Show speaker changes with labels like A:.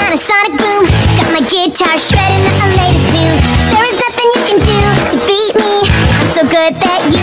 A: on a sonic boom. Got my guitar shredding a latest tune. There is nothing you can do to beat me. I'm so good that you